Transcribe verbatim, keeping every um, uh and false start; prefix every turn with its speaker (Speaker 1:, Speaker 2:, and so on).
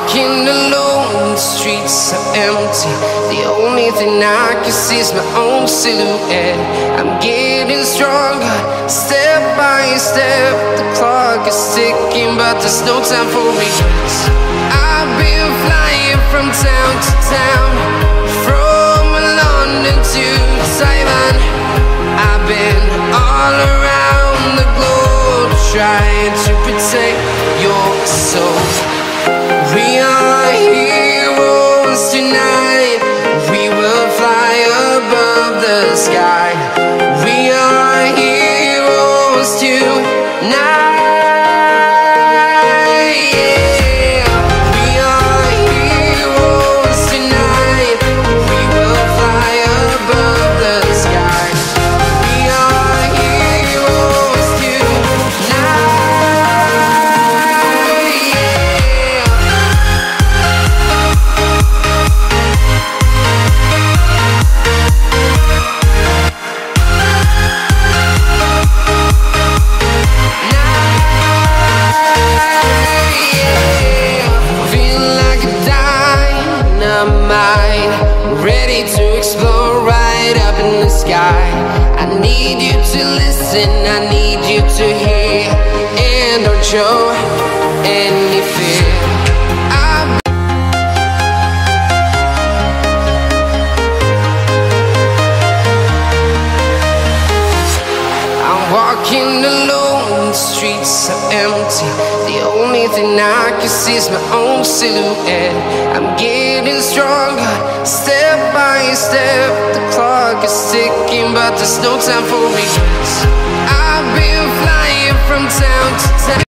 Speaker 1: walking alone, the streets are empty. The only thing I can see is my own silhouette. I'm getting stronger, step by step. The clock is ticking, but there's no time for regrets. I've been flying from town to town, from London to Taiwan. I've been all around the globe, trying to protect your soul. We are heroes tonight. We will fly above the sky. We are heroes tonight. Ready to explore right up in the sky. I need you to listen, I need you to hear, and don't show any fear. I'm, I'm walking alone, the streets are empty. The only thing I can see is my own silhouette. I'm getting stronger, step by step. The clock is ticking, but there's no time for regrets. I've been flying from town to town.